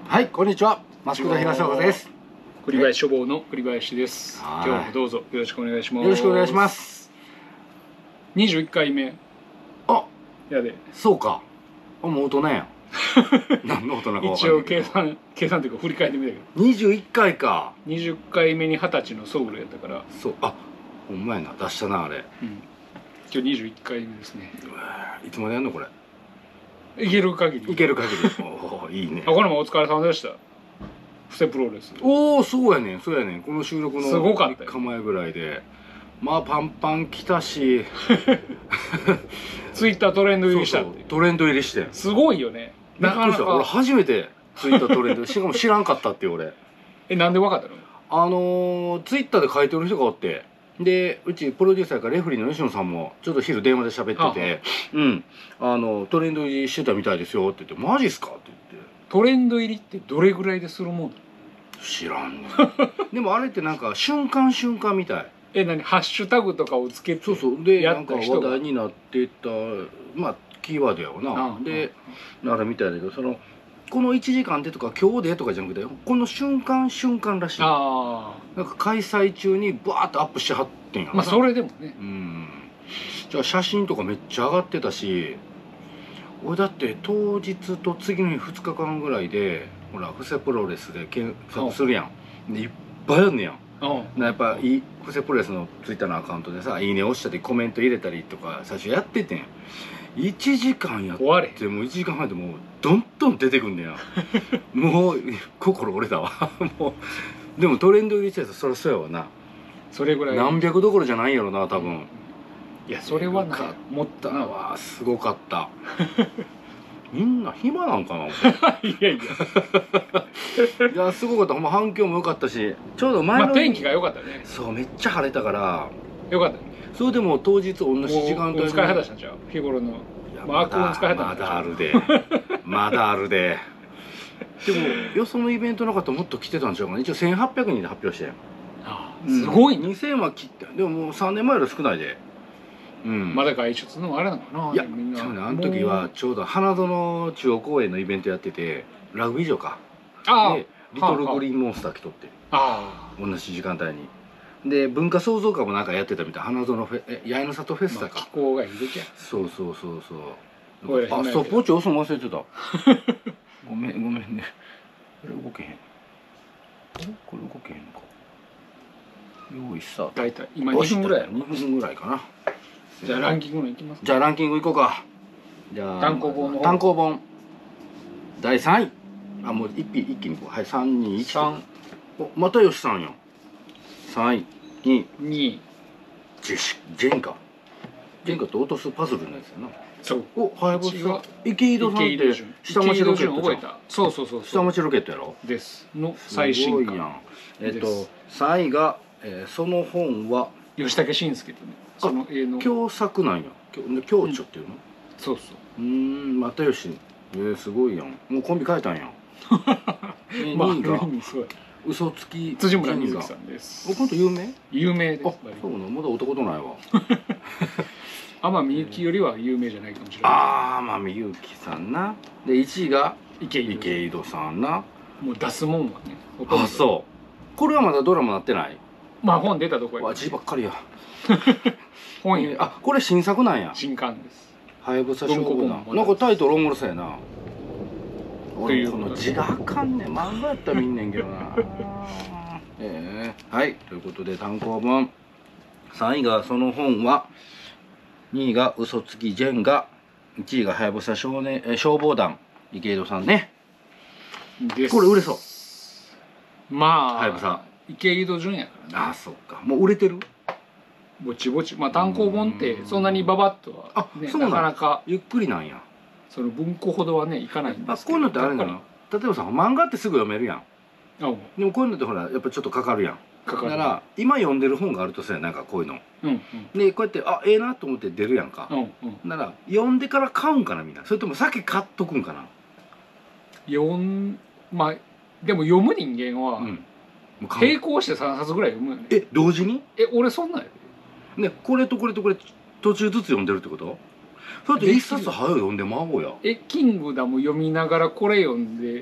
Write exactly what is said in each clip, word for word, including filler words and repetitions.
はい、こんにちは。益子田東岡です。 栗林書房の栗林です。今日もどうぞよろしくお願いします。 よろしくお願いします。 にじゅういっかいめ。 あ、 やで。 そうか。あ、もう大人やん。何の大人か分かんない。 一応計算計算というか振り返ってみたけど。 にじゅういっかいか。 にじゅっかいめにはたちのソウルやったから。 そう、あ、ほんまやな、出したなあれ。 うん。今日にじゅういっかいめですね。 いつまでやんのこれ。 いける限り。 いける限り。おお、いいね。 あ、これもお疲れ様でした。布施プロレス。 おお、そうやねん、そうやねん。この収録のすごかったよ。 構えぐらいで。まあパンパン来たし。 ツイッタートレンド入りしたって。 そうそう、トレンド入りして。 すごいよね。 なかなか。俺初めてツイッタートレンド、しかも知らんかったっていう俺。 え、なんでわかったの？ あのー、ツイッターで書いてる人がおって。でうちプロデューサーからレフリーの吉野さんもちょっと昼電話で喋ってて「うんあのトレンド入りしてたみたいですよ」って言って「マジっすか?」って言って。 トレンド入りってどれぐらいでするもん？ 知らんねでもあれってなんか瞬間瞬間みたい。 え、何ハッシュタグとかをつけてそうそうでなんか話題になってたまあキーワードやわな。であれみたいだけどそのこのいちじかんでとか今日でとかじゃなくてこの瞬間瞬間らしい。ああなんか開催中にバーッとアップしてはってんやな。 まあそれでもね。 うんじゃあ写真とかめっちゃ上がってたし俺だって当日と次の日ふつかかんぐらいでほら布施プロレスで検索するやん。でいっぱいあんねやん。やっぱい布施プロレスのツイッターのアカウントでさ「いいね」押したりコメント入れたりとか最初やっててん。いちじかんやってもういちじかんはんでもうどんどん出てくんねやもう心折れたわもうでもトレンド入りしたやつそりゃそうやわな。 それぐらい何百どころじゃないやろな多分。 いやそれはなもったなわすごかったみんな暇なんかな。いやいやいやすごかった。ほんま反響も良かったしちょうど前の、 まあ、天気が良かったね。 そうめっちゃ晴れたから良かったね。 それでも当日同じ時間帯に使い果たしたんちゃう日頃のマークを使い果たしたんちゃう。 まだあるでまだあるででもよそのイベントの方もっと来てたんちゃうかな。一応せんはっぴゃくにんで発表してすごいにせんは切ってでももうさんねんまえより少ないで。 うんまだ外出のあれなのかな。 いやそうねあの時はちょうど花園中央公園のイベントやっててラグビー場かでリトルグリーンモンスター来とって同じ時間帯に。で文化創造館もなんかやってたみたい。花園フェえ八重の里フェスタか。 気候がいい時や。 そうそうそうそう。あストップウォッチ押すの忘れてたごめんごめんね。これ動けへんこれ動けへんのか。用意スタート。 大体今にふんぐらいやろ。 にふんぐらいかな。 じゃあランキングのいきますか。 じゃあランキングいこうか。じゃあ単行本の単行本だいさんい。あもう一気一気にこうはいさんにいち。さんお又吉さんよ。さんいににジェシジェンカジェンカって落とすパズルのやつやな。 そうおはやぶさ池井戸さんって下町ロケットじゃん。 そうそうそう下町ロケットやろですの最新刊。 えっとさんいがその本は吉武慎介とねその絵の共作なんや。共著っていうの。 そうそううん又吉えすごいやん。もうコンビ変えたんや。にいが嘘つき辻村瑞希さんです。 お、本当有名？ 有名です。 あ、そうなの。まだ会ったことないわ。 天海祐希よりは有名じゃないかもしれない。 ああ、天海祐希さんな。でいちいが池井戸さんな。 もう出すもんはね。 あ、そう。これはまだドラマなってない？ まあ本出たとこや。 わ、字ばっかりや。 本や。 あ、これ新作なんや。 新刊です。 はやぶさ消防団。なんかタイトルおもろそうやな。俺この字があかんねん。漫画やったら見んねんけどなええー、はいということで単行本さんいがその本はにいが嘘つきジェンガいちいがはやぶさ少年え消防団池井戸さんね。これ売れそう。 まあはやぶさ池井戸順やからね。 ああそっかもう売れてるぼちぼち。まあ単行本ってそんなにババッとは、ね、なかなかゆっくりなんや。 その文庫ほどはねいかないんですけど。 こういうのってあれなの。例えばさ漫画ってすぐ読めるやん。でもこういうのってほらやっぱちょっとかかるやん。だから今読んでる本があるとさなんかこういうの。でこうやってあええなと思って出るやんか。なら読んでから買うんかなみんな。それとも先買っとくんかな。 読んまあでも読む人間は並行してさんさつぐらい読むよね。 え同時に？ え俺そんなんやで。ねこれとこれとこれ途中ずつ読んでるってこと？それって一冊早く読んでまおうや。 えキングダム読みながらこれ読んで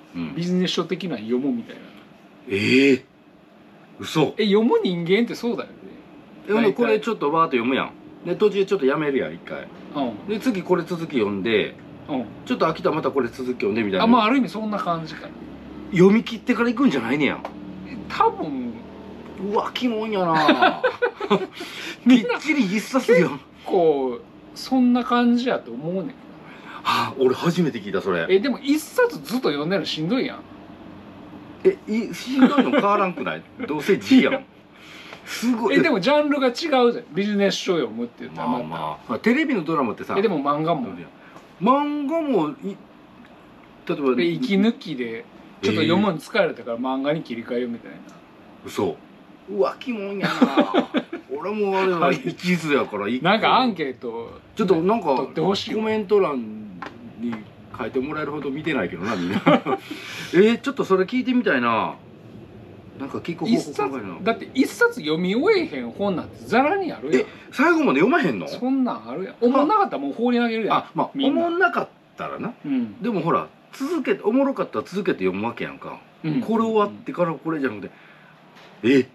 うんビジネス書的なの読むみたいな。 ええ嘘え読む人間ってそうだよね。 えほんで大体これちょっとバーッと読むやんで途中でちょっとやめるやん一回うんで次これ続き読んでうん。 ちょっと飽きたらまたこれ続き読んでみたいなあまあある意味そんな感じかな。 読み切ってから行くんじゃないねや多分うわキモいんやなみんなきっちり一冊よこうそんな感じやと思うねんけど。 はあ俺初めて聞いたそれえでも一冊ずっと読んでるのしんどいやん。 えいしんどいの変わらんくないどうせ字やんすごいえでもジャンルが違うじゃん。ビジネス書読むって言ったらまあまあテレビのドラマってさえでも漫画も漫画もい例えばで息抜きでちょっと読むの疲れたから漫画に切り替えようみたいな。 嘘うわキモいんやな俺もあれは一途やから一個なんかアンケートちょっとなんか取ってほしいよコメント欄に書いてもらえるほど見てないけどなみんなえー、ちょっとそれ聞いてみたいななんか聞く方一冊法考えるなだって一冊読み終えへん本なんてざらにあるやん。 え最後まで読まへんのそんなんあるやん。思んなかったらもう放り投げるやん。 あまあみんな思んなかったらなうんでもほら続けておもろかったら続けて読むわけやんか、 うんこれ終わってからこれじゃなくてえ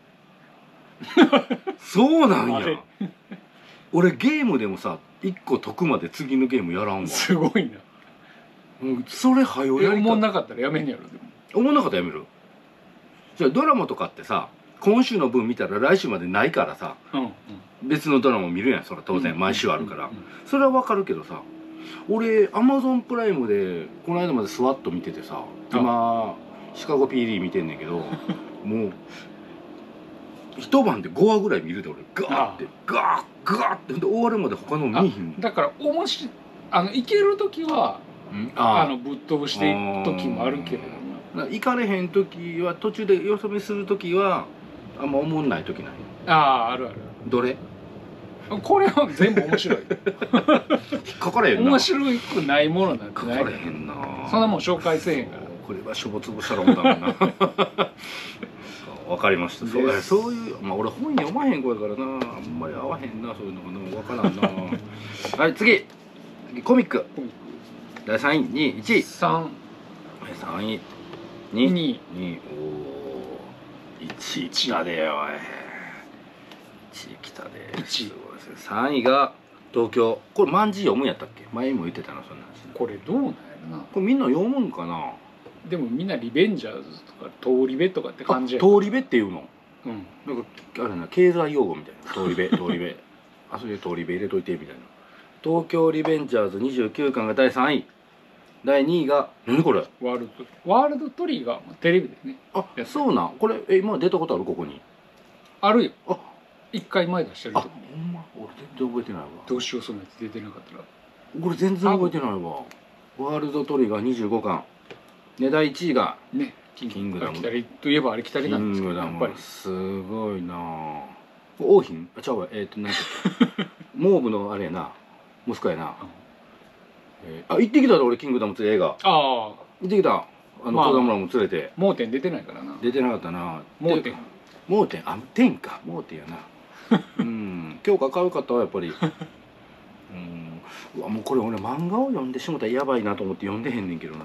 そうなんやあれ俺ゲームでもさいっこ解くまで次のゲームやらんわすごいな。 もうそれはよえやりたい思んなかったらやめんねやろでも。 思んなかったらやめるじゃあドラマとかってさ今週の分見たら来週までないからさうんうん別のドラマ見るやんそれ当然毎週あるから、 うんうんそれはわかるけどさ俺アマゾンプライムでこの間までスワッと見ててさ今シカゴ ピーディー 見てんねんけどもう一晩でごわぐらい見るで俺ガーってガーガーってで終わるまで他の見えへんだからおもしあの行ける時はあのぶっ飛ばしていく時もあるけれども。 な行かれへん時は途中でよそ見する時はあんま思んない時ないあああるある。 どれこれは全部面白い。 引っかかれへんな面白くないものなんて引っかないかれへんなそんなもん紹介せえへんから。 これはしょぼつぶしたら思ったもんなわかりましたそうですそういうまあ俺本読まへん子やからなあんまり合わへんなそういうのがなわからんなはい次次コミックだいさんいにいいちい三さんいに二におーいちい来たでおいいちい来たで一すごいですねさんいが東京これ万字読むんやったっけ前にも言ってたなそんな話これどうなんやろな。 これみんな読むんかなでもみんなリベンジャーズとか通り部とかって感じや。 通り部っていうのうん。 なんかあれな経済用語みたいな通り部通り部あそれで通り部入れといてみたいな東京リベンジャーズにじゅうきゅうかんがだいさんいだいにいが何これワールドワールドトリガーもテレビでねあそうなんこれえ今出たことあるここにあるよ。 あ一回前出してるあと思う。 ほんま俺全然覚えてないわどうしようそんなやつ出てなかったら。 これ全然覚えてないわワールドトリガーにじゅうごかんでだいいちいがねキキングダムキタリといえばありきたりキンなんですけグダムどやっぱり。 すごいなあ王妃あちゃうわえっ、と何て言ったモーブのあれやな息子やな、えーあ行ってきたで俺キングダムって映画ああ行ってきたあのまあ子供らも連れて盲点出てないからな。 出てなかったな盲点盲点あ点か盲点やなうん今日かかるかったわやっぱりうんうわもうこれ俺漫画を読んでしもたらやばいなと思って読んでへんねんけどない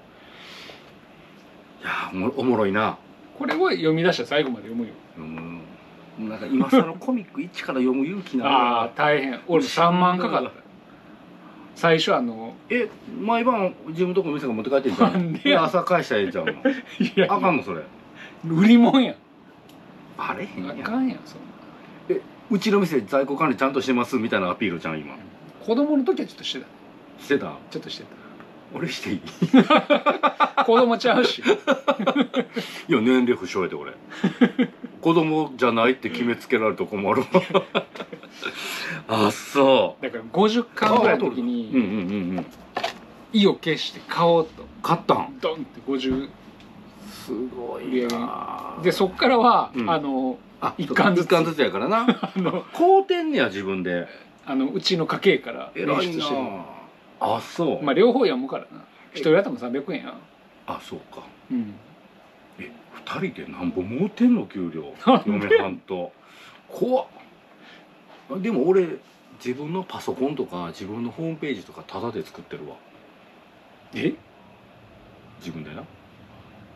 やおもおもろいなこれは読み出したら最後まで読むよ。 うんなんか今更コミック一から読む勇気なああ大変。俺さんまんかかった。最初あのえ毎晩自分のとこの店が持って帰ってんじゃなんんでや朝返したらええんちゃうのいやあかんのそれ売り物やん。 バレへんやんあかんやんそんな。 うちの店在庫管理ちゃんとしてますみたいなアピールじゃん今子供の時はちょっとしてた。 してたちょっとして俺していいた。子供ちゃうし。 いや年齢不詳やで俺子供じゃないって決めつけられると困るわあそうだからごじゅっかんぐらいの時うんにうんうんうん意を決して買おうと買ったんドンってごじゅうすごいなでそっからは、 うんあのあ一貫ずつ一貫ずつやからなあの買うてんねや自分であのうちの家計から偉い捻出してる。 なあそうまあ両方読むからな。一人頭さんびゃくえんや。 あそうかうん。 え二人でなんぼもうてんの給料なんで嫁はんと怖っでも俺自分のパソコンとか自分のホームページとかタダで作ってるわえ自分でな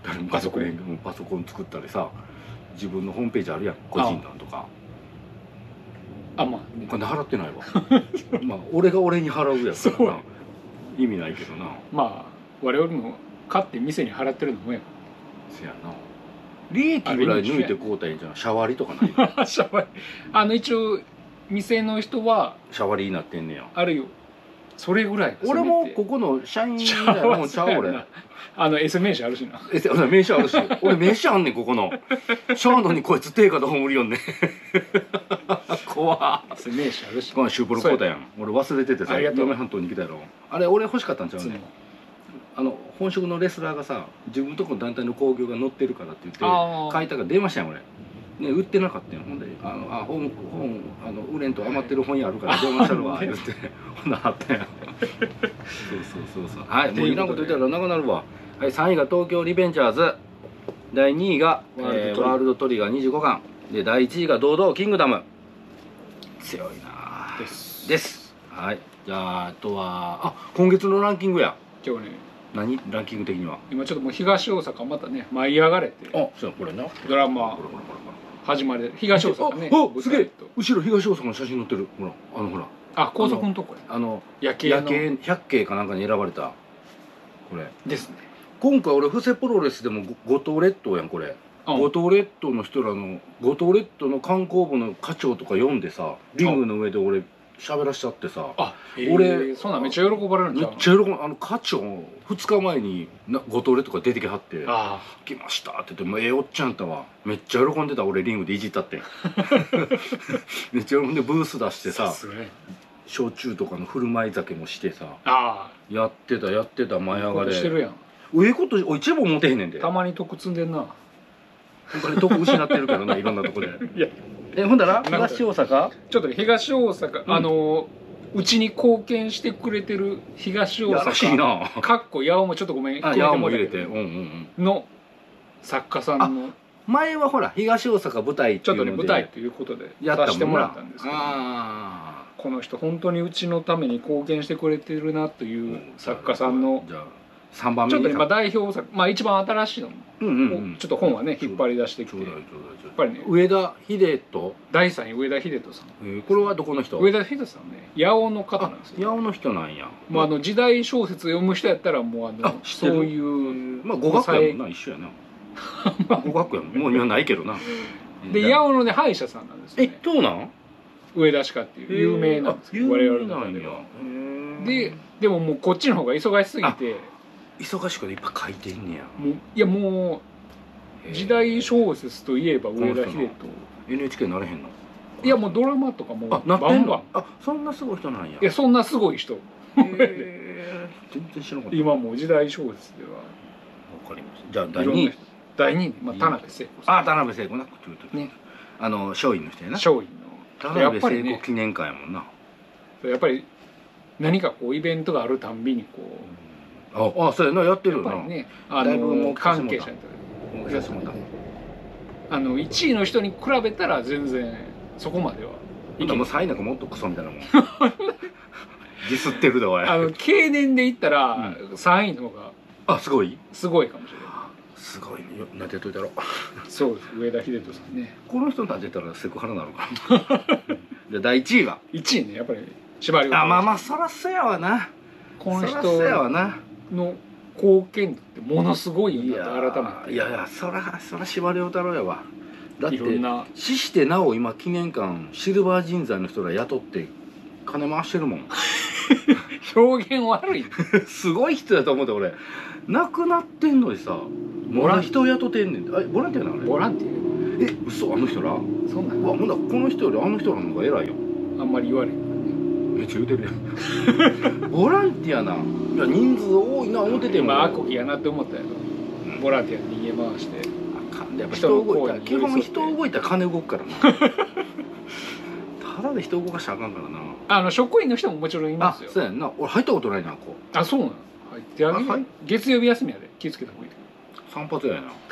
誰も家族連携もパソコン作ったりさ、自分のホームページあるやん、個人談とか。 あ、まあお金払ってないわまあ俺が俺に払うやつからな、意味ないけどな。 まあ我々も買って店に払ってるのもやせやな、利益ぐらい抜いてこうたらいいんじゃん。シャワリとかないシャワリ、あの一応店の人はシャワリになってんねや。 あるよ、それぐらい俺もここの社員みたいなもんちゃう俺。 あの エス 名刺あるしな。 え、名刺あるし、俺名刺あんねんここの。シャーのにこいつ定価とほむりよんねん怖っ。 エス 名刺あるし、 このシュープロコータやん。俺忘れててさ、嫁半島に来たやろ。あれ俺欲しかったんちゃうねん。あの本職のレスラーがさ、自分のとこの団体の興行が載ってるからって言って買いたから電話したん俺ね。売ってなかったよ。ほんで「あのあ本本あの売れんと余ってる本屋あるから電話したるわ」言ってほんなあったやんそうそうそうそう。はい、もういらんこと言ったら長くなるわ。はい、さんいが東京リベンジャーズ、だいにいがワールドトリガーにじゅうごかんで、だいいちいが堂々キングダム。強いなですです。はい、じゃああとはあ今月のランキングや。 今日ね、 何ランキング的には今ちょっともう東大阪またね舞い上がれて、 あ、そうやこれな、 ドラマ始まり、東大阪ね。 あ、すげえ、後ろ東大阪の写真載ってる。ほらあのほら、 あ、高速のとこや、 あの夜景夜景ひゃっけいかなんかに選ばれたこれですね。 今回俺布施プロレスでも五島列島やんこれ。五島列島の人らの五島列島の観光部の課長とか読んでさ、リングの上で俺喋らしちゃってさ、 あ、 俺そんなんめっちゃ喜ばれるんちゃうの。 めっちゃ喜ぶ。あの課長ふつかまえに五島列島が出てきはって「 あ来ました」って言って「もうええおっちゃんたわ」めっちゃ喜んでた。俺リングでいじったってめっちゃ喜んでブース出してさ、焼酎とかの振る舞い酒もしてさ、 あやってたやってた。舞い上がれしてるやん。 ええことお一番持てへんねんで。 たまに得積んでんな。 これ得失ってるけどないろんなとこでいや、 えほんだら東大阪ちょっとね、東大阪、あのうちに貢献してくれてる東大やらしいな。 かっこ八尾もちょっとごめん、 あ、やも入れて、うんうんうん。 の作家さんの前はほら東大阪舞台ってちょっとねいうので舞台ということでやったさせてもんなもらったんですけど、 あこの人本当にうちのために貢献してくれてるなというー作家さんのじゃあさんばんめにちょっとね、まあ代表作、まあ一番新しいのもうんうんうんちょっと本はね引っ張り出してきて、やっちょうだいちょうだいちょうだいぱりね上田秀人、 だいさんい上田秀人さん、 えーこれはどこの人？ 上田秀人さんね八尾の方なんですよ。 八尾の人なんや。 もうあの時代小説読む人やったらもうあのあ知ってるそういうまあ語学やもんな、一緒やな語学やもん。もう今ないけどな。 で八尾のね歯医者さんなんですよえね、 どうなん？ 上田歯科っていう有名なんですけど、我々の中では。ででももうこっちの方が忙しすぎて、 忙しくていっぱい書いてんねや。 もういやもう時代小説といえば上田秀人、 エヌエイチケー なれへんの？ いやもうドラマとかもあ、なってんの？ バンバン、 あ、そんなすごい人なんや。 いやそんなすごい人、 へー全然知らなかった。 今もう時代小説ではわかりました。じゃあだいいろんなにい。 人だいにい、まあ、田辺聖子さん、 あ、田辺聖子な。 ね、 あの松陰の人やな。 松陰田のやっ辺ぱりね、 聖子記念館やもんな。 やっぱり何かこうイベントがあるたんびにこあ、あ、そうやな、やってうるよな。 やっぱりね、あだいぶものう来てもらった関係者にもう来させてもらっあのいちいの人に比べたら全然そこまではた。今もうさんいなんかもっとクソみたいなもん。ディスってるだわあの経年で言ったらうさんいの方があ、すごい。 すごいかもしれない。 すごいね。よなでといたろ。 そうです、上田秀人さんね。 この人なでたらセクハラなのかな。じゃあだいいちいが。 いちいね、やっぱり司馬遼太郎あ、まあまあそらそうやわな。 このそらそうやわ人な。 の貢献度ってものすごいいよなやと改めていやいや、そらそら司馬遼太郎やわ。だっていろんな死してなお今記念館シルバー人材の人ら雇って金回してるもん。 表現悪いすごい人やと思って俺。亡くなってんのにさ、まだ人雇ってんねん。あ、ボランティアなのボランティえ、嘘、あの人ら。うアそんなんわ、ほんだらこの人よりあの人らの方が偉いよ。 あんまり言われへんめっちゃ言うてるやん。ボランティアな。いや人数多いな思ってても。 まあアコギやなって思ったやろ、 うんボランティアに逃げ回してあかんでやっぱ人動いたら基本人動いたら金動くからな。ただで人動かしたらあかんからな。 あの職員の人ももちろんいまあ、 すよ。 そうやんな。俺入ったことないな、こう。 あ、そうなの。入ってあげる、 あはい月曜日休みやで気をつけた方がいいで。 散髪やな。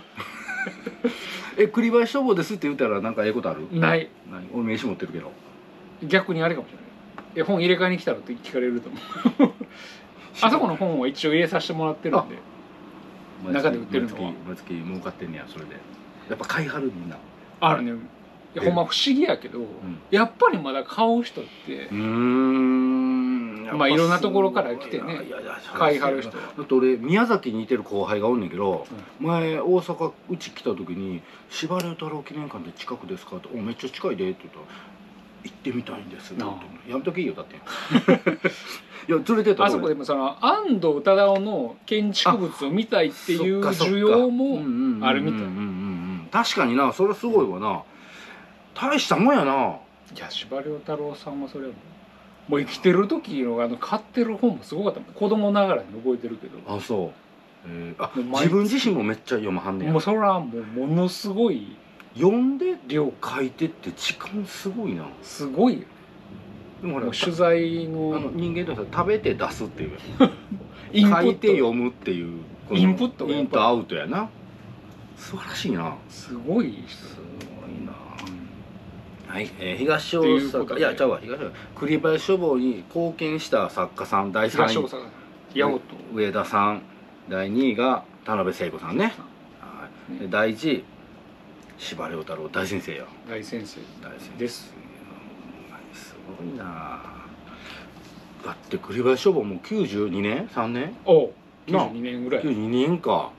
え、栗林消防ですって言ったらなんかええことある？ ない何？俺名刺持ってるけど。 逆にあれかもしれない。え、本入れ替えに来たらって聞かれると思う。あそこの本は一応入れさせてもらってるんで。 中で売ってるのは毎月毎月儲かってんねや。それでやっぱ買いはるみんな。 あるね。いやほんま不思議やけど、やっぱりまだ買う人ってうーんまあいろんなところから来てね買いはる人は。 だって俺宮崎にいてる後輩がおんねんけど、前大阪うち来た時に「司馬遼太郎記念館で近くですか?」って「おめっちゃ近いで」って言ったら「行ってみたいんです」ってやめときいいよだっていや連れてったあそこでもその安藤忠雄の建築物を見たいっていう需要もあるみたい。 確かにな、それはすごいわな。大したもんやな。 いや司馬遼太郎さんはそれはもうもう生きてる時のあの買ってる本もすごかったもん。子供ながらに覚えてるけど。 あ、そう。えー、あ自分自身もめっちゃ読まはんねや。 もうそれはもうものすごい読んで量書いてって時間すごいな。 すごいよね。でもほら取材のあの人間として食べて出すっていうインプット書いて読むっていうインプットがインとアウトやな。素晴らしいな。 すごいすごいな。はい、えー、東大阪いやちゃうわ東大阪栗林書房に貢献した作家さんだいさんい東大阪八尾と上田さん、だいにいが田辺聖子さんね。はい、でだいいちい司馬遼太郎大先生よ。 大先生大先生です。 すごいな。だって栗林書房もうきゅうじゅうにねんさんねんおうきゅうじゅうにねんぐらい。 きゅうじゅうにねんか。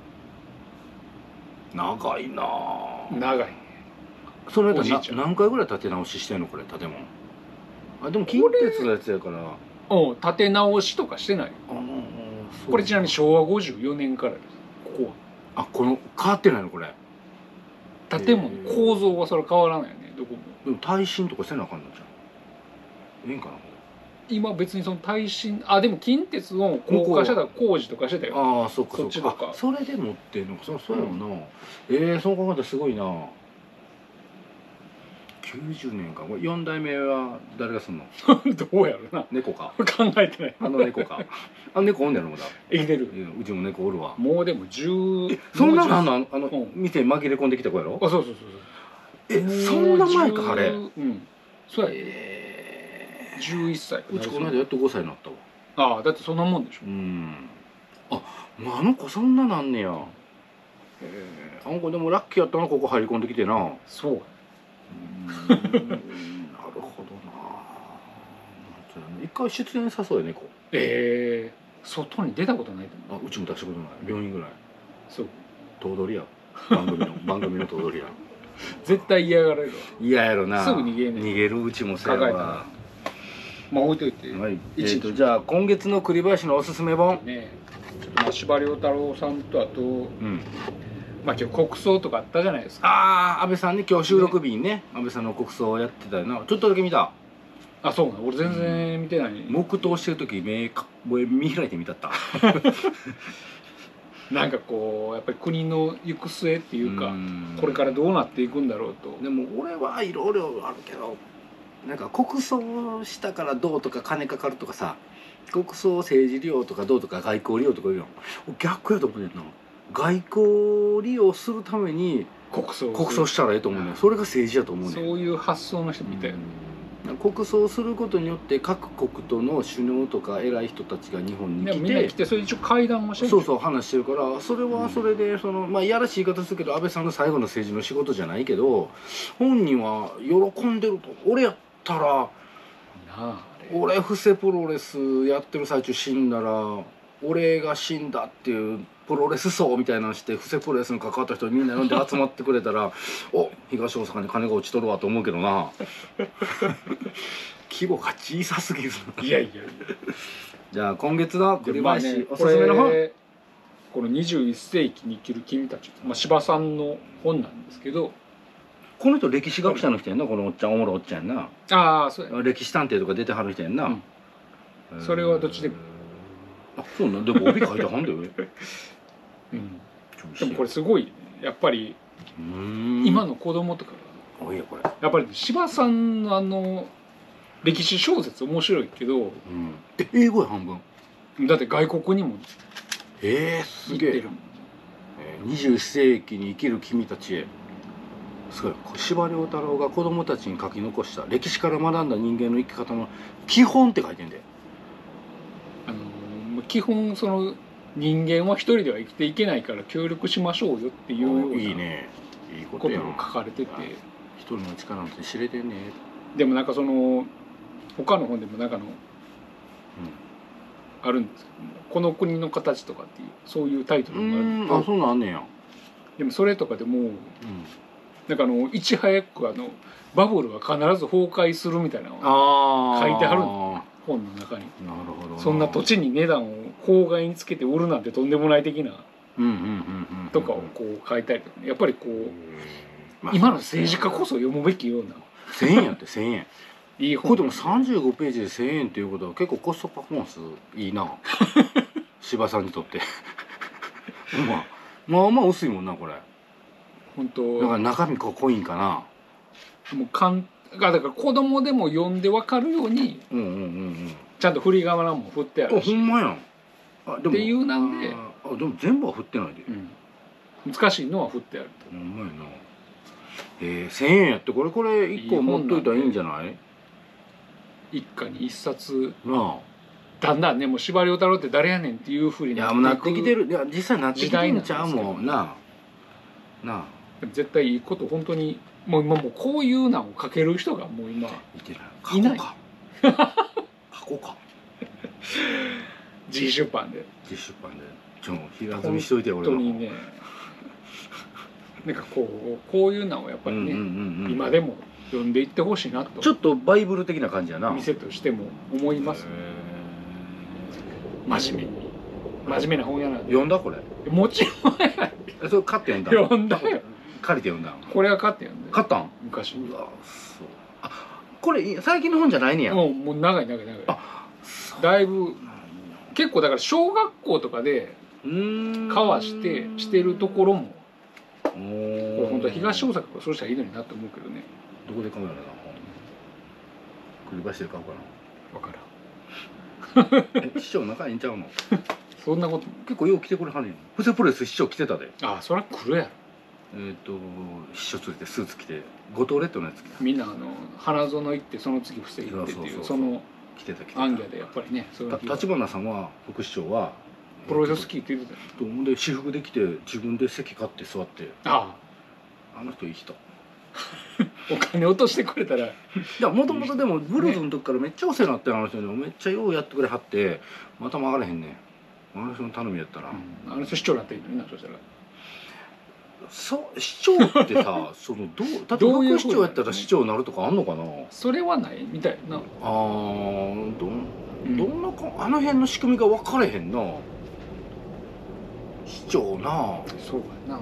長いな。 長い。 それ何回ぐらい建て直ししてんのこれ建物。あでも近鉄のやつやから。 おう建て直しとかしてないよ。これちなみにしょうわごじゅうよねんからです。ここはあこの変わってないのこれ。 建物構造はそれ変わらないよねどこも。 でも耐震とかせなあかんのじゃん。ええんかなこれ。今別にその耐震あでも近鉄の高架下だ工事とかしてたよ。 ああそっかそっちとか。 それで持ってんのか。そうそうやろな。ええそう考えたらすごいな。きゅうじゅうねんか。よん代目は誰がすんのどうやろな。 猫か。 考えてない。 あの猫か。あの猫おんねやろまだ。 生きてる。 うちも猫おるわ。 もうでもじゅうそんなのあんのあの店紛れ込んできた子やろ。 あそうそうそうそう。えそんな前かあれ。 うんそうや。えじゅういっさいうちこの間やっとごさいになったわ。 ああだってそんなもんでしょ。 うんああの子そんななんねや。へえあの子でもラッキーやったなここ入り込んできてな。 そうなるほどな。一回出演さそうや猫。 ええ外に出たことないと思う。あうちも出したことない。病院ぐらい。そう頭取や番組の番組の頭取や。 絶対嫌がられるわ。 嫌やろな。 すぐ逃げんねん。 逃げるうちもそうやわ。 まあ置いといて。 はい。えっとじゃあ今月の栗林のおすすめ本。 ねちょっとまあ司馬遼太郎さんとあと。うん。まあ今日国葬とかあったじゃないですか。 ああ安倍さんね今日収録日にね安倍さんの国葬をやってたよな。ちょっとだけ見た。 あそうな俺全然見てない。 黙祷してる時目か見開いて見たった。 なんかこうやっぱり国の行く末っていうかこれからどうなっていくんだろうと。 でも俺はいろいろあるけどなんか国葬したからどうとか金かかるとかさ国葬政治利用とかどうとか外交利用とか言うの逆やと思うねんな。外交利用するために国葬国葬したらええと思うねん。それが政治やと思うねん。 そういう発想の人みたいな。 国葬することによって各国との首脳とか偉い人たちが日本に来てみんな来てそれ一応会談をしてるそうそう話してるからそれはそれでそのまあいやらしい言い方するけど安倍さんの最後の政治の仕事じゃないけど本人は喜んでると。俺やったらなあ俺布施プロレスやってる最中死んだら俺が死んだっていうプロレス層みたいなのして布施プロレスに関わった人みんな呼んで集まってくれたらお東大阪に金が落ちとるわと思うけどな。規模が小さすぎる。 いやいやいや。 じゃあ今月の栗林おすすめの本、 このにじゅういっ世紀に生きる君たち、まあ、司馬さんの本なんですけどこの人歴史学者の人やんな。このおっちゃんおもろおっちゃんやんな。 ああそうや歴史探偵とか出てはる人やんな、 うん、それはどっちでもあそうなんでも帯書いてはんだよね。 うん、でもこれすごい、ね、やっぱり今の子供とかがやこれやっぱり司馬さんのあの歴史小説面白いけど、うん、 え英語や半分だって外国にもえー、すげえ、えー、にじゅういっ世紀に生きる君たちへすごい司馬遼太郎が子供たちに書き残した歴史から学んだ人間の生き方の基本って書いてんであのー、基本その人間は一人では生きていけないから協力しましょうよっていうようないいねいいここととやんが書かれてて、 一人の力なんて知れてんねでもなんかその他の本でも中のうんあるんですけども「この国の形」とかっていうそういうタイトルうがあんあるとそうなんあんねんやでもそれとかでもうんなんかあのいち早くあのバブルは必ず崩壊するみたいなのがあ書いてあるんですな本の中に。 るほどそんな土地に値段を法外につけて売るなんてとんでもない的なうんうんうんうんとかをこう書いたりとかねやっぱりこうまあ今の政治家こそ読むべきようなせんえんやってせんえんいいこれでも本さんじゅうごページでせんえんっていうことは結構コストパフォーマンスいいな柴さんにとってまあまあまあ薄いもんなこれ本当だから中身こう濃いんかなもうかんがだから子供でも読んで分かるようにうんうんうんうんちゃんと振り仮名も振ってああるし、 ほんまやんあでもっていうなんであーあでも全部は振ってないでうん、難しいのは振ってあると。 ほんまやなえー、せんえんやってこれこれいっこ持っといたらいいんじゃない一家に一冊なだんだんねもう司馬遼太郎って誰やねんっていうふうあいにやもうなってきてるるいや実際なってきてんちゃうもんななあでも絶対いいこと本当にもう今もうこういうのを書ける人がもう今いてないいないか書こうか自費出版で実出版でちょ平積みしといて俺の本当にねなんかこうこういうのをやっぱりね、 うんうんうんうん、 今でも読んでいってほしいなとちょっとバイブル的な感じやな店としても思います、 へ真面目に真面目な本屋なんーで読んだこれもちろんえそれ買って読んだ読んだよ借りて読んだこれは買って読んで買ったん昔にうわそうあこれい最近の本じゃないねやもうもう長い長い長いあそうだいぶ結構だから小学校とかでうーん交わしてしてるところもおこれー本当は東大阪からそうしたらいいのになと思うけどねどこで買うやろな栗橋で買うか分からんなえ市長仲いいんちゃうのそんなこと結構よう来てくれはんねんフセプレス市長来てたでああそりゃ来るやろえっ、と秘書ついてスーツ着て五島列島のやつ着てみんなあの花園行ってその次布施行ってっていそうそうそううその来てた来てたアンギャでやっぱりねそういうのた立花さんは副市長はプロレス好きって言ってたよとほんで私服で来て自分で席買って座ってああの人いい人あお金落としてくれたらいやもともとでもブルーズの時からめっちゃお世話になってあの人にめっちゃようやってくれはってまた曲がれへんねんあの人の頼みやったら、 うんあの人市長になっていいのになそしたらそう市長ってさそのどうだってどういう副市長やったら市長になるとかあんのかなそれはないみたいな、 あーどんうんどんなかあの辺の仕組みが分かれへんな市長なそうやな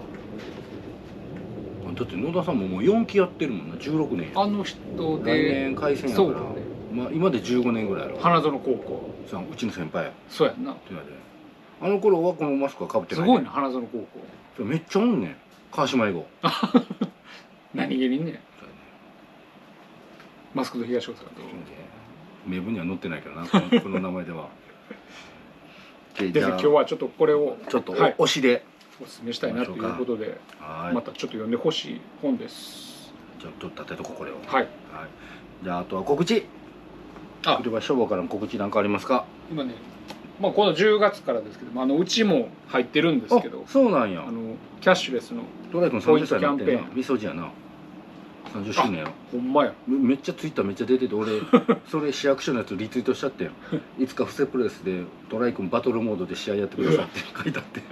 だって野田さんももうよんきやってるもんなじゅうろくねんやあの人来で年改選やから、 そうだねまあ、今でじゅうごねんぐらいやろ花園高校さうちの先輩やそうやんなってやであの頃はこのマスクはかぶってないすごいな花園高校めっちゃおんねん川島英語何気にねそうやねマスクと東大阪と名簿には載ってないけどなこのこの名前ではでで今日はちょっとこれをちょっとお、 はい推しでおすすめしたいなということではいまたちょっと読んでほしい本ですじゃあちょっと立てとここれをはいはいじゃああとは告知あ栗橋消防からの告知なんかありますか今ねまあこのじゅうがつからですけどもあのうちも入ってるんですけどあそうなんやあのキャッシュレスのトライ君さんじゅっさいになってんなポイントキャンペーンみそじやなさんじゅっしゅうねんやろほんまやめめっちゃツイッターめっちゃ出てて俺それ市役所のやつリツイートしちゃってんいつか布施プレスでトライ君バトルモードで試合やってくださいって書いてあって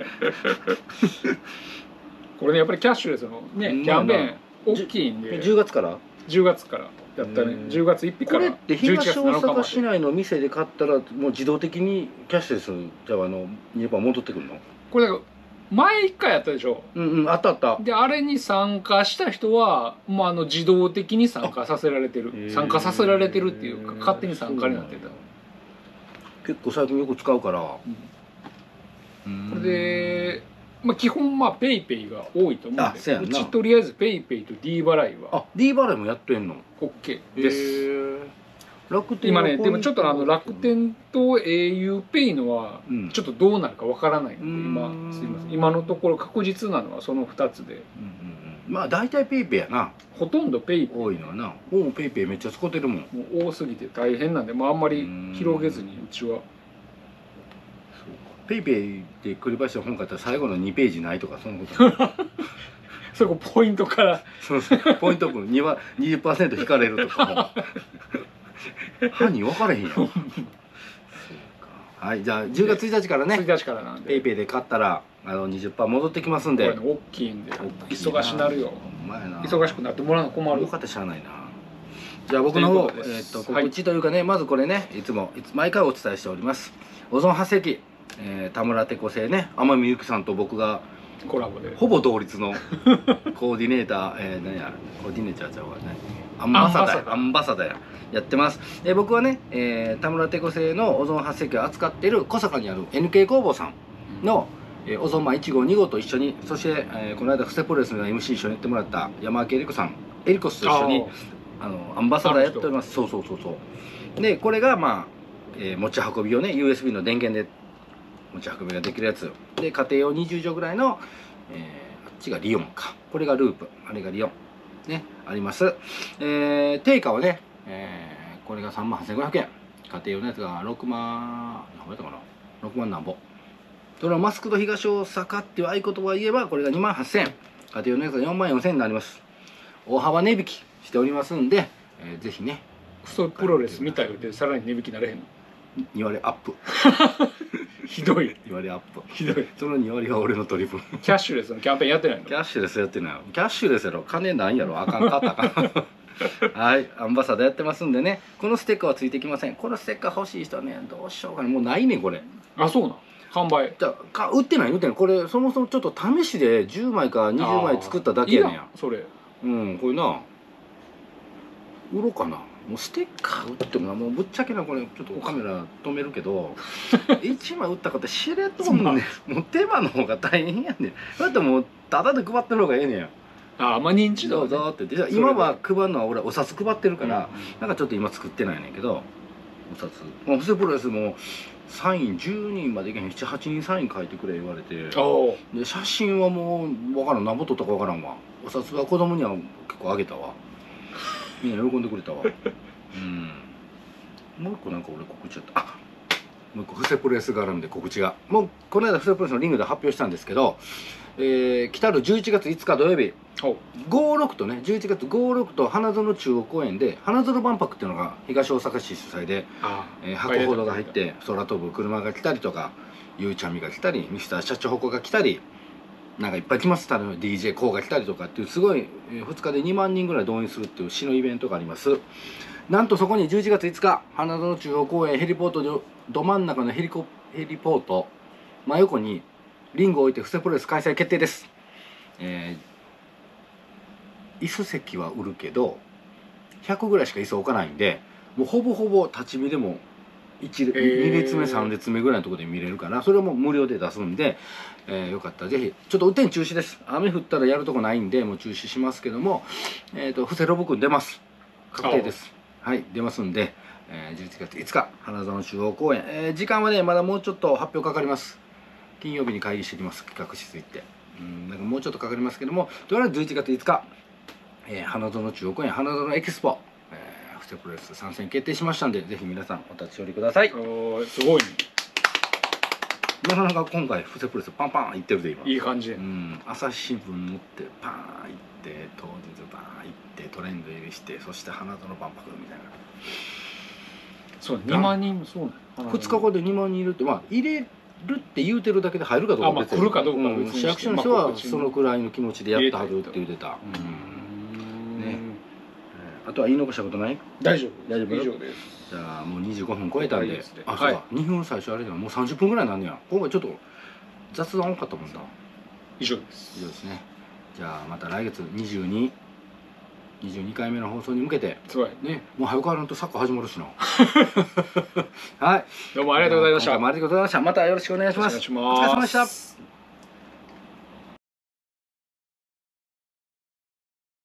これねやっぱりキャッシュレスのねうんキャンペーンまあ大きいんでじゅうがつからじゅうがつからやったねうんじゅうがつついたちからこれってじゅういちがつ東大なのかま阪市で内の店で買ったらもう自動的にキャッシュレスじゃああのやっぱ戻ってくるのこれだから前いっかいやったでしょうんうんあったあったであれに参加した人はもうあの自動的に参加させられてへーる参加させられてるっていうか勝手に参加になってた結構最近よく使うからうんこれで、まあ、基本まあペイペイが多いと思うんであそうやんなうちとりあえずペイペイと D 払いはあ D 払いもやってんの OK ですへえ楽天今ねでもちょっとあの楽天と auPay のはうんちょっとどうなるかわからないのでうん今すいません今のところ確実なのはそのふたつでうんうんうんまあ大体ペイペイやなほとんどペイペイ多いのはなおうペイペイめっちゃ使ってるもんもう多すぎて大変なんで、まあ、あんまり広げずにうちはペイペイで繰り返して本買ったら最後のにページないとかそんなことそこポイントからそうそうポイント分には にじゅっパーセント 引かれるとか犯人分かれへんやんそうか。はいじゃあじゅうがつついたちからねついたちからなんでペイペイで買ったらあの にじゅっパーセント 戻ってきますんで、 これね大きいんで忙しなるよ。 ほんまやな。 忙しくなってもらうの困る。 よかったしゃあないな。じゃあ僕の方、えー、と告知というかね、はい、まずこれねいつもいつ毎回お伝えしておりますオゾン発生器、えー、田村テコ製ね天海祐希さんと僕がコラボでほぼ同率のコーディネーター、えー、何やコーディネーターちゃうわねアンバサダーアンバサダーややってます。で僕はね、えー、田村テコ製のオゾン発生器を扱っている小坂にある エヌケー 工房さんの、えー、オゾンマンいち号に号と一緒に、そして、えー、この間フセプロレスの エムシー 一緒にやってもらった山明恵理子さんエリコスと一緒にあのアンバサダーやっております。そうそうそうそうでこれがまあ、えー、持ち運びをね ユーエスビー の電源で持ち運びができるやつで家庭用にじゅうじょうぐらいの、えー、あっちがリオンかこれがループあれがリオンねあります。えー、定価はね、えー、これがさんまんはっせんごひゃくえん家庭用のやつがろくまん何ぼやったかなろくまんなんぼそのマスクと東大阪っていう合言葉を言えばこれがにまんはっせんえん家庭用のやつがよんまんよんせんえんになります。大幅値引きしておりますんで、えー、ぜひねクソプロレス見たよでさらに値引きなれへんのに割アップひどいに割アップひどいそのに割は俺の取り分キャッシュレスのキャンペーンやってないのキャッシュレスやってないキャッシュレスやろ金ないんやろあかんかったかはいアンバサダーやってますんでねこのステッカーはついてきません。このステッカー欲しい人はねどうしようかなもうないねんこれ。 あそうなん販売じゃあか売ってない売ってないこれそもそもちょっと試しでじゅうまいかにじゅうまい作っただけやねんやそれうんこれな売ろうかな。もうステッカー売ってもなもうぶっちゃけなこれちょっとカメラ止めるけどいちまい売ったかって知れとんねんもう手間の方が大変やねんだってもうタダで配ってる方がええねんや。 ああまあ認知度どうぞって言って今は配るのは俺お札配ってるから、うんうん、なんかちょっと今作ってないねんけどお札もうフセプロレスもサインじゅうにんまでいけへんななはちにんサイン書いてくれ言われてで写真はもう分からん何ぼ撮ったか分からんわ。お札は子供には結構あげたわみんな喜んでくれたわうんもう一個なんか俺告知やったあもう一個フセプロレス絡みで告知がもうこの間フセプロレスのリングで発表したんですけど、えー、来たるじゅういちがついつか土曜日ごじゅうろくとねじゅういちがつごじゅうろくと花園中央公園で花園万博っていうのが東大阪市主催で、えー、箱ほどが入って空飛ぶ車が来たりとかゆうちゃみが来たりミスターシャチホコが来たりなんかいっぱい来ますたの ディージェー コーが来たりとかっていうすごい、えー、ふつかでにまんにんぐらい動員するっていう市のイベントがあります。なんとそこにじゅういちがついつか花園中央公園ヘリポートでど真ん中のヘリコヘリポート真横にリングを置いてフセプロレス開催決定です。えー、椅子席は売るけどひゃくぐらいしか椅子置かないんでもうほぼほぼ立ち見でもいち、えー、に列目さん列目ぐらいのところで見れるからそれも無料で出すんで、えー、よかったらぜひちょっと雨天中止です。雨降ったらやるとこないんでもう中止しますけども、えーと布施ロボくん出ます確定です。はい出ますんで、えー、じゅういちがついつか花園中央公園、えー、時間はねまだもうちょっと発表かかります。金曜日に会議してきます企画室行ってうんなんかもうちょっとかかりますけどもとりあえずじゅういちがついつか、えー、花園中央公園花園エキスポ、えー、フセプロレス参戦決定しましたんでぜひ皆さんお立ち寄りください。 おすごいねなかなか今回フセプロレスパンパンいってるで今いい感じで、 うん、朝日新聞持ってパーンいって当日バーンいってトレンド入りしてそして花園万博みたいなそうにまんにんそうなのふつかごでにまんにんいるってまあ入れるって言うてるだけで入るかどうか別に、まあ、来るかどうかは別に、うん、市役所の人はそのくらいの気持ちでやってはるって言ってた。ね。あとは言い残したことない？ 大丈夫。 大丈夫。 以上です。 じゃあもうにじゅうごふん超えたんで、あ、そうか。にふん最初あれじゃん。もうさんじゅっぷんぐらいなんねや。今回ちょっと雑談多かったもんだ。 以上です。 以上ですね。じゃあまた来月にじゅうに、にじゅうにかいめの放送に向けて、ね、もう早くあるとサッカー始まるしな。はい。 どうもありがとうございました。 どうもありがとうございました。またよろしくお願いします。 お願いします。 お疲れ様でした。